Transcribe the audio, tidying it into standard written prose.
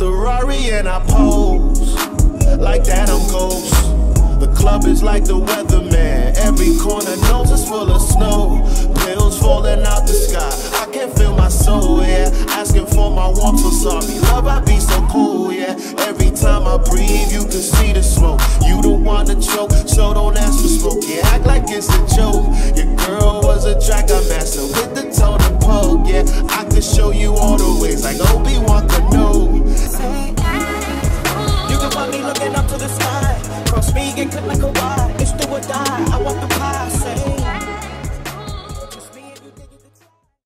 the Rari and I pose like that I'm Ghost. The club is like the weatherman. Every corner knows it's full of snow. Pills falling out the sky. I can feel my soul, yeah. Asking for my warmth, so sorry. Love, I be so cool, yeah. Every time I breathe, you can see the smoke. You don't want to choke, so don't ask for smoke. Yeah, act like it's a joke. Your girl was a track I